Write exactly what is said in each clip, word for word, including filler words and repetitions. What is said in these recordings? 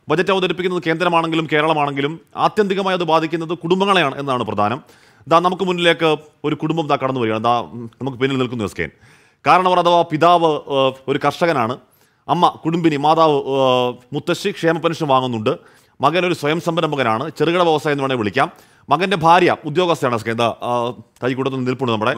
Budget അവതരിപ്പിക്കുന്നത് കേന്ദ്രമാണെങ്കിലും കേരളമാണെങ്കിലും ആത്യന്തികമായി അത് ബാധിക്കുന്നത് കുടുംബങ്ങളെയാണ് എന്നാണ് പ്രധാനം. ഇതാ നമുക്ക് മുന്നിലേക്ക് ഒരു കുടുംബം ഇതാ കടന്നു വരികയാണ്. ഇതാ നമുക്ക് പിന്നിൽ നിൽക്കുന്നു എസ്കേൻ. കാരണം അവർ അഥവാ പിതാവ് ഒരു കർഷകനാണ്, അമ്മ കുടുംബിനി മാതാവ് മുത്തശ്ശി ക്ഷേമ പെൻഷൻ വാങ്ങുന്നുണ്ട്, മകൻ ഒരു സ്വയം സംരംഭകനാണ്, ചെറുകിട വ്യവസായം എന്ന് വേണമെങ്കിൽ വിളിക്കാം, മകന്റെ ഭാര്യ ഉദ്യോഗസ്ഥയാണ് എസ്കേൻ. എന്താ കൈക്കൂട്ടത്തിൽ നിൽപ്പുണ്ട് നമ്മുടെ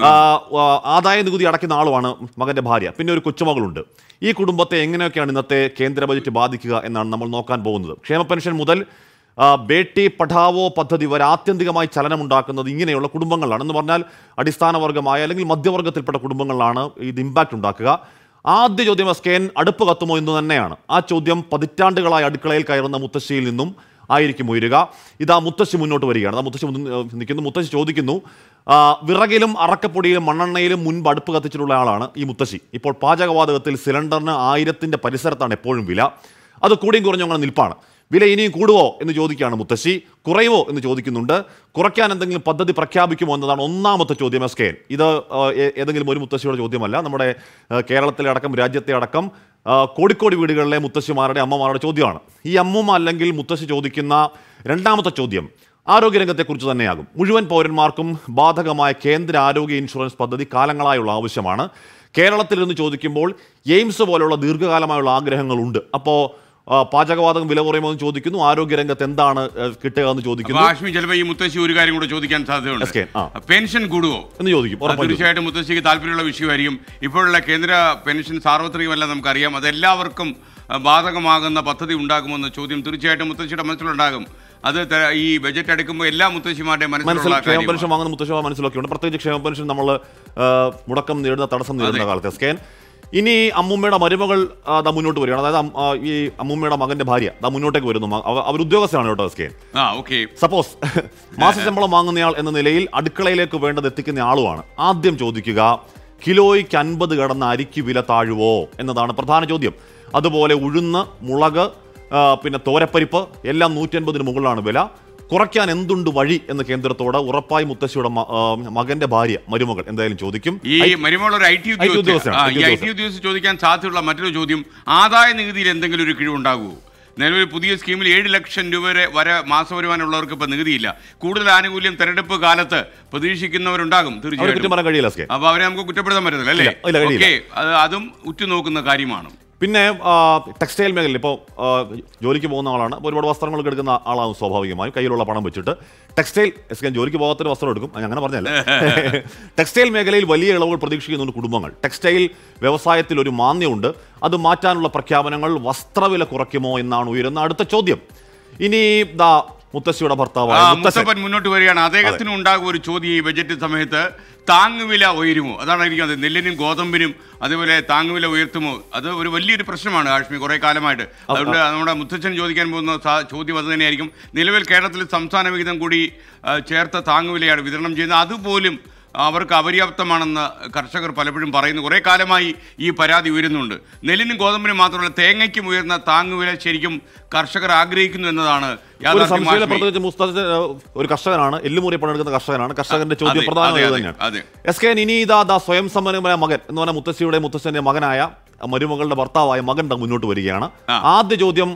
ആദായ നികുതി അടയ്ക്കുന്ന ആളുമാണ് മകന്റെ ഭാര്യ, പിന്നെ ഒരു കൊച്ചുമകളുണ്ട്. ഈ കുടുംബത്തെ എങ്ങനെയൊക്കെയാണ് ഇന്നത്തെ കേന്ദ്ര ബജറ്റ് ബാധിക്കുക എന്നാണ് നമ്മൾ നോക്കാൻ പോകുന്നത്. ക്ഷേമ പെൻഷൻ മുതൽ ബേട്ടി പഠാവോ പദ്ധതി വരെ ആത്യന്തികമായി ചലനമുണ്ടാക്കുന്നത് ഇങ്ങനെയുള്ള കുടുംബങ്ങളാണ്. എന്ന് പറഞ്ഞാൽ അടിസ്ഥാന വർഗമായ അല്ലെങ്കിൽ മധ്യവർഗത്തിൽപ്പെട്ട കുടുംബങ്ങളിലാണ് ഇത് ഇമ്പാക്റ്റ് ഉണ്ടാക്കുക. ആദ്യ ചോദ്യം എസ്കേൻ അടുപ്പ് കത്തുമോ എന്ന് തന്നെയാണ്. ആ ചോദ്യം പതിറ്റാണ്ടുകളായി അടുക്കളയിൽ കയറുന്ന മുത്തശ്ശിയിൽ നിന്നും ആയിരിക്കും ഉയരുക. ഇതാ മുത്തശ്ശി മുന്നോട്ട് വരികയാണ്. ആ മുത്തശ്ശി നിൽക്കുന്നു. മുത്തശ്ശി ചോദിക്കുന്നു, വിറകിലും അറക്കപ്പൊടിയിലും മണ്ണെണ്ണയിലും മുൻപ് അടുപ്പ് കത്തിച്ചിട്ടുള്ള ആളാണ് ഈ മുത്തശ്ശി. ഇപ്പോൾ പാചകവാതകത്തിൽ സിലിണ്ടറിന് ആയിരത്തിൻ്റെ പരിസരത്താണ് എപ്പോഴും വില. അത് കൂടിയും കുറഞ്ഞും അങ്ങനെ നിൽപ്പാണ്. വില ഇനിയും കൂടുവോ എന്ന് ചോദിക്കുകയാണ് മുത്തശ്ശി. കുറയുമോ എന്ന് ചോദിക്കുന്നുണ്ട്. കുറയ്ക്കാൻ എന്തെങ്കിലും പദ്ധതി പ്രഖ്യാപിക്കുമോ എന്നതാണ് ഒന്നാമത്തെ ചോദ്യം എസ്കേൻ. ഇത് ഏതെങ്കിലും ഒരു മുത്തശ്ശിയുടെ ചോദ്യമല്ല. നമ്മുടെ കേരളത്തിലെ അടക്കം രാജ്യത്തെ അടക്കം കോടിക്കോടി വീടുകളിലെ മുത്തശ്ശിമാരുടെ അമ്മമാരുടെ ചോദ്യമാണ്. ഈ അമ്മൂമ്മ അല്ലെങ്കിൽ മുത്തശ്ശി ചോദിക്കുന്ന രണ്ടാമത്തെ ചോദ്യം ആരോഗ്യരംഗത്തെക്കുറിച്ച് തന്നെയാകും. മുഴുവൻ പൗരന്മാർക്കും ബാധകമായ കേന്ദ്ര ആരോഗ്യ ഇൻഷുറൻസ് പദ്ധതി കാലങ്ങളായുള്ള ആവശ്യമാണ്. കേരളത്തിൽ നിന്ന് ചോദിക്കുമ്പോൾ എയിംസ് പോലുള്ള ദീർഘകാലമായുള്ള ആഗ്രഹങ്ങളുണ്ട്. അപ്പോൾ പാചകവാതകം വില കുറയുമോ എന്ന് ചോദിക്കുന്നു, ആരോഗ്യരംഗത്ത് എന്താണ് കിട്ടുക എന്ന് ചോദിക്കുന്നു. ചിലപ്പോൾ ഈ മുത്തശ്ശി ഒരു കാര്യം കൂടെ ചോദിക്കാൻ സാധ്യതയുണ്ട്, പെൻഷൻ കൂടുവോ എന്ന് ചോദിക്കും. തീർച്ചയായിട്ടും മുത്തശ്ശിക്ക് താല്പര്യമുള്ള വിഷയമായിരിക്കും. ഇപ്പോഴുള്ള കേന്ദ്ര പെൻഷൻ സാർവത്രികമല്ല, നമുക്കറിയാം. അത് എല്ലാവർക്കും ബാധകമാകുന്ന പദ്ധതി ഉണ്ടാകുമെന്ന ചോദ്യം തീർച്ചയായിട്ടും മുത്തശ്ശിയുടെ മനസ്സിലുണ്ടാകും. അത് ഈ ബജറ്റ് എടുക്കുമ്പോൾ എല്ലാ മുത്തശ്ശിമാരുടെയും മനസ്സിലുള്ള ക്ഷേമ പെൻഷൻ വാങ്ങുന്ന മുത്തശ്ശിമാർ മനസ്സിലൊക്കെയുണ്ട്. പ്രത്യേകിച്ച് ക്ഷേമ പെൻഷൻ നമ്മൾ മുടക്കം നേരിടുന്ന തടസ്സം നേരിടുന്ന കാലത്ത് സ്കേൻ. ഇനി അമ്മൂമ്മയുടെ മരുമകൾ ദാ മുന്നോട്ട് വരികയാണ്. അതായത് ഈ അമ്മൂമ്മയുടെ മകന്റെ ഭാര്യ ദാ മുന്നോട്ടേക്ക് വരുന്നു. അവർ ഉദ്യോഗസ്ഥരാണ് കേട്ടോ സ്കേൻ. സപ്പോസ് മാസശമ്പളം വാങ്ങുന്നയാൾ എന്ന നിലയിൽ അടുക്കളയിലേക്ക് വേണ്ടത് എത്തിക്കുന്ന ആളുമാണ്. ആദ്യം ചോദിക്കുക, കിലോയ്ക്ക് അൻപത് കടന്ന അരിക്ക് വില താഴുവോ എന്നതാണ് പ്രധാന ചോദ്യം. അതുപോലെ ഉഴുന്ന്, മുളക്, പിന്നെ തോരപ്പരിപ്പ് എല്ലാം നൂറ്റി അൻപതിന് മുകളിലാണ് വില. കുറയ്ക്കാൻ എന്തുണ്ട് വഴി എന്ന് കേന്ദ്രത്തോട് ഉറപ്പായി മുത്തശ്ശിയുടെ മകന്റെ ഭാര്യ മരുമകൾ എന്തായാലും ചോദിക്കും. ഈ മരുമകൾ ഒരു ഐ ടി ഉദ്യോഗസ്ഥ ചോദിക്കാൻ സാധ്യതയുള്ള മറ്റൊരു ചോദ്യം, ആദായ നികുതിയിൽ എന്തെങ്കിലും ഒരു കിഴിവുണ്ടാകുമോ? നിലവിൽ പുതിയ സ്കീമിൽ ഏഴ് ലക്ഷം രൂപ വരെ വരെ മാസവരുമാനമുള്ളവർക്ക് ഇപ്പോൾ നികുതിയില്ല. കൂടുതൽ ആനുകൂല്യം തെരഞ്ഞെടുപ്പ് കാലത്ത് പ്രതീക്ഷിക്കുന്നവരുണ്ടാകും. തീർച്ചയായിട്ടും അപ്പോൾ അവരെ നമുക്ക് കുറ്റപ്പെടുത്താൻ പറ്റത്തില്ല അല്ലേ? ഓക്കെ, അതും ഉറ്റുനോക്കുന്ന കാര്യമാണ്. പിന്നെ ടെക്സ്റ്റൈൽ മേഖലയിൽ ഇപ്പോൾ ജോലിക്ക് പോകുന്ന ആളാണ്, ഒരുപാട് വസ്ത്രങ്ങളൊക്കെ എടുക്കുന്ന ആളാണ്. സ്വാഭാവികമായും കയ്യിലുള്ള പണം വെച്ചിട്ട് ടെക്സ്റ്റൈൽ എസ്കേൻ ജോലിക്ക് പോകാത്തൊരു വസ്ത്രം എടുക്കും, അങ്ങനെ പറഞ്ഞല്ലേ. ടെക്സ്റ്റൈൽ മേഖലയിൽ വലിയ ഇളവുകൾ പ്രതീക്ഷിക്കുന്നുണ്ട് കുടുംബങ്ങൾ. ടെക്സ്റ്റൈൽ വ്യവസായത്തിൽ ഒരു മാന്ദ്യമുണ്ട്. അത് മാറ്റാനുള്ള പ്രഖ്യാപനങ്ങൾ വസ്ത്രവില കുറയ്ക്കുമോ എന്നാണ് ഉയരുന്ന അടുത്ത ചോദ്യം. ഇനി ദാ മുത്തശ്ശിയുടെ ഭർത്താവായ മുത്തപ്പൻ മുന്നോട്ട് വരികയാണ്. അദ്ദേഹത്തിനും ഉണ്ടാകും ഒരു ചോദ്യം ഈ ബജറ്റ് സമയത്ത്, താങ്ങുവില ഉയരുമോ? അതാണ് ഇരിക്കുന്നത്. നെല്ലിനും ഗോതമ്പിനും അതേപോലെ താങ്ങുവില ഉയർത്തുമോ? അത് ഒരു വലിയൊരു പ്രശ്നമാണ് കാശ്മീർ കുറേ കാലമായിട്ട്. അതുകൊണ്ട് നമ്മുടെ മുത്തച്ഛൻ ചോദിക്കാൻ പോകുന്ന ചോദ്യം അത് തന്നെയായിരിക്കും. നിലവിൽ കേരളത്തിൽ സംസ്ഥാന വിഹിതം കൂടി ചേർത്ത താങ്ങുവിലയാണ് വിതരണം ചെയ്യുന്നത്. അതുപോലും അവർക്ക് അപര്യാപ്തമാണെന്ന് കർഷകർ പലപ്പോഴും പറയുന്നു. കുറേ കാലമായി ഈ പരാതി ഉയരുന്നുണ്ട്. നെല്ലിനും ഗോതമ്പിനും മാത്രമല്ല താങ്ങയ്ക്കും ഉയർന്ന താങ്ങുവില ശരിക്കും കർഷകർ ആഗ്രഹിക്കുന്നു എന്നതാണ് പ്രത്യേകിച്ച് മുസ്തഫ ഒരു കർഷകനാണ്, എല്ലുമുറി പണിയെടുക്കുന്ന കർഷകനാണ്. കർഷകന്റെ ചോദ്യം പ്രധാനമായത് തന്നെയാണ്. എസ് കെ ഇനി ഇതാ ദാ സ്വയം സമ്പന്നമായ മകൻ എന്ന് പറഞ്ഞാൽ മുത്തശ്ശിയുടെ മുത്തശ്ശന്റെ മകനായ മരുമകളുടെ ഭർത്താവായ മകൻ മുന്നോട്ട് വരികയാണ്. ആദ്യ ചോദ്യം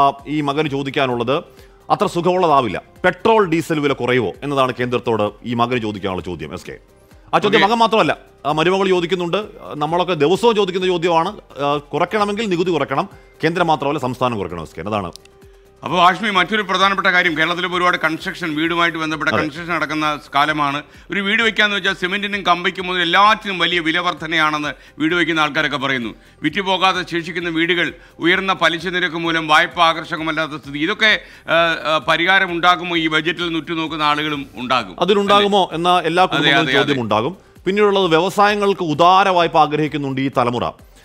ഈ മകന് ചോദിക്കാനുള്ളത് അത്ര സുഖമുള്ളതാവില്ല, പെട്രോൾ ഡീസൽ വില കുറയുമോ എന്നതാണ് കേന്ദ്രത്തോട് ഈ മകന് ചോദിക്കാനുള്ള ചോദ്യം. എസ് കെ ആ ചോദ്യം മകൻ മാത്രമല്ല മരുമകൾ ചോദിക്കുന്നുണ്ട്. നമ്മളൊക്കെ ദിവസവും ചോദിക്കുന്ന ചോദ്യമാണ്. കുറയ്ക്കണമെങ്കിൽ നികുതി കുറയ്ക്കണം, കേന്ദ്രം മാത്രമല്ല സംസ്ഥാനം കുറയ്ക്കണം. എസ് കെ അതാണ്. അപ്പോൾ ആഷ്മി, മറ്റൊരു പ്രധാനപ്പെട്ട കാര്യം, കേരളത്തിൽ ഒരുപാട് കൺസ്ട്രക്ഷൻ വീടുമായിട്ട് ബന്ധപ്പെട്ട കൺസ്ട്രക്ഷൻ നടക്കുന്ന കാലമാണ്. ഒരു വീട് വയ്ക്കാന്ന് വെച്ചാൽ സിമെന്റിനും കമ്പിക്കും മുതൽ എല്ലാറ്റിനും വലിയ വില വർധനയാണെന്ന് വീട് വയ്ക്കുന്ന ആൾക്കാരൊക്കെ പറയുന്നു. വിറ്റുപോകാതെ ശേഷിക്കുന്ന വീടുകൾ, ഉയർന്ന പലിശ നിരക്ക് മൂലം വായ്പ ആകർഷകമല്ലാത്ത സ്ഥിതി, ഇതൊക്കെ പരിഹാരം ഉണ്ടാകുമോ? ഈ ബജറ്റിൽ നിന്ന് ഉറ്റുനോക്കുന്ന ആളുകളും ഉണ്ടാകും. അതിലുണ്ടാകുമോ എന്ന എല്ലാ ചോദ്യം ഉണ്ടാകും. പിന്നീടുള്ളത് വ്യവസായങ്ങൾക്ക് ഉദാര വായ്പ ആഗ്രഹിക്കുന്നുണ്ട് ഈ തലമുറ.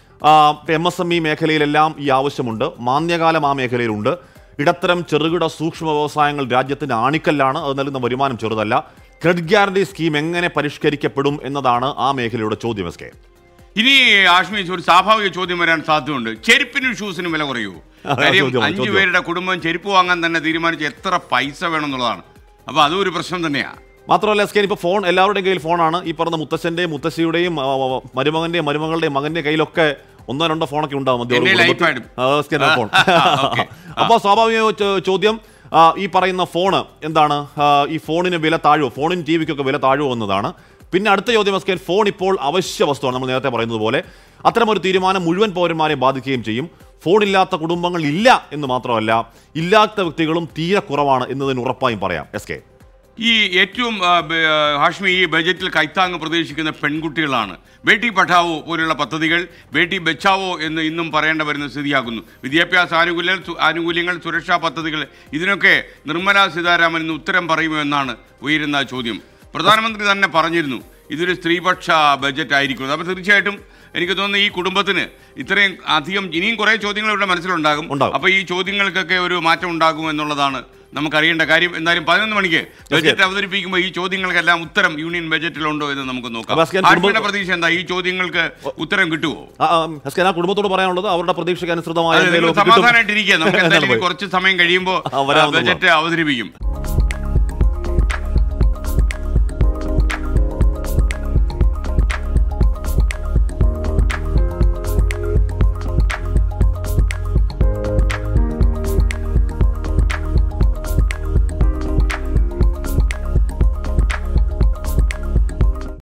എം എസ് എം ഇ മേഖലയിലെല്ലാം ഈ ആവശ്യമുണ്ട്. മാന്ദ്യകാലം ആ മേഖലയിലുണ്ട്. ഇടത്തരം ചെറുകിട സൂക്ഷ്മ വ്യവസായങ്ങൾ രാജ്യത്തിൻ്റെ ആണിക്കല്ലാണ്. അത് നൽകുന്ന വരുമാനം ചെറുതല്ല. ക്രെഡിറ്റ് ഗ്യാരണ്ടി സ്കീം എങ്ങനെ പരിഷ്കരിക്കപ്പെടും എന്നതാണ് ആ മേഖലയുടെ ചോദ്യം. എസ് കെ ഇനി ആഷ്മി, ഒരു സ്വാഭാവിക ചോദ്യം വരാൻ സാധ്യതയുണ്ട്, ചെരുപ്പിനും ഷൂസിനും വില കുറയൂ? അഞ്ചു പേരുടെ കുടുംബം ചെരുപ്പ് വാങ്ങാൻ തന്നെ തീരുമാനിച്ച് എത്ര പൈസ വേണം എന്നുള്ളതാണ്. അപ്പോൾ അതും ഒരു പ്രശ്നം തന്നെയാണ്. മാത്രമല്ല എസ് കെ ഇപ്പോൾ ഫോൺ എല്ലാവരുടെയും കയ്യിൽ ഫോണാണ്. ഈ പറഞ്ഞ മുത്തശ്ശൻ്റെയും മുത്തശ്ശിയുടെയും മരുമകൻ്റെയും മരുമകളുടെയും മകൻ്റെ കയ്യിലൊക്കെ ഒന്നോ രണ്ടോ ഫോണൊക്കെ ഉണ്ടാവും ഫോൺ. അപ്പോൾ സ്വാഭാവിക ചോദ്യം, ഈ പറയുന്ന ഫോണ് എന്താണ്, ഈ ഫോണിന് വില താഴുവോ, ഫോണിന് ടി വിക്കൊക്കെ വില താഴുവോ എന്നതാണ്. പിന്നെ അടുത്ത ചോദ്യം എസ്കേൻ, ഫോൺ ഇപ്പോൾ അവശ്യ വസ്തുവാണ്. നമ്മൾ നേരത്തെ പറയുന്നത് പോലെ അത്തരമൊരു തീരുമാനം മുഴുവൻ പൗരന്മാരെ ബാധിക്കുകയും ചെയ്യും. ഫോണില്ലാത്ത കുടുംബങ്ങൾ ഇല്ല എന്ന് മാത്രമല്ല, ഇല്ലാത്ത വ്യക്തികളും തീരെ കുറവാണ് എന്നതിന് ഉറപ്പായും പറയാം. എസ് കെ, ഈ ഏറ്റവും ഹാഷ്മി ഈ ബജറ്റിൽ കൈത്താങ് പ്രതീക്ഷിക്കുന്ന പെൺകുട്ടികളാണ്. ബേട്ടി പഠാവോ പോലുള്ള പദ്ധതികൾ ബേട്ടി ബച്ചാവോ എന്ന് ഇന്നും പറയേണ്ട വരുന്ന സ്ഥിതിയാകുന്നു. വിദ്യാഭ്യാസ ആനുകൂല്യ ആനുകൂല്യങ്ങൾ സുരക്ഷാ പദ്ധതികൾ, ഇതിനൊക്കെ നിർമ്മലാ സീതാരാമൻ ഇന്ന് ഉത്തരം പറയുമോ എന്നാണ് ഉയരുന്ന ചോദ്യം. പ്രധാനമന്ത്രി തന്നെ പറഞ്ഞിരുന്നു ഇതൊരു സ്ത്രീപക്ഷ ബജറ്റ് ആയിരിക്കും. അപ്പോൾ തീർച്ചയായിട്ടും എനിക്ക് തോന്നുന്നു ഈ കുടുംബത്തിന് ഇത്രയും അധികം ഇനിയും കുറേ ചോദ്യങ്ങൾ ഇവിടെ മനസ്സിലുണ്ടാകും. അപ്പോൾ ഈ ചോദ്യങ്ങൾക്കൊക്കെ ഒരു മാറ്റം ഉണ്ടാകും എന്നുള്ളതാണ് നമുക്കറിയേണ്ട കാര്യം. എന്തായാലും പതിനൊന്ന് മണിക്ക് ബജറ്റ് അവതരിപ്പിക്കുമ്പോൾ ഈ ചോദ്യങ്ങൾക്കെല്ലാം ഉത്തരം യൂണിയൻ ബജറ്റിലുണ്ടോ എന്ന് നമുക്ക് നോക്കാം. ആർമിയുടെ പ്രതീക്ഷ എന്താ, ഈ ചോദ്യങ്ങൾക്ക് ഉത്തരം കിട്ടുമോ? കുടുംബത്തോട് പറയാനുള്ളത് അവരുടെ പ്രതീക്ഷയ്ക്ക് അനുസൃതമായ സമാധാനമായിട്ടിരിക്കുക. നമുക്ക് എന്തായാലും കുറച്ച് സമയം കഴിയുമ്പോൾ ബജറ്റ് അവതരിപ്പിക്കും.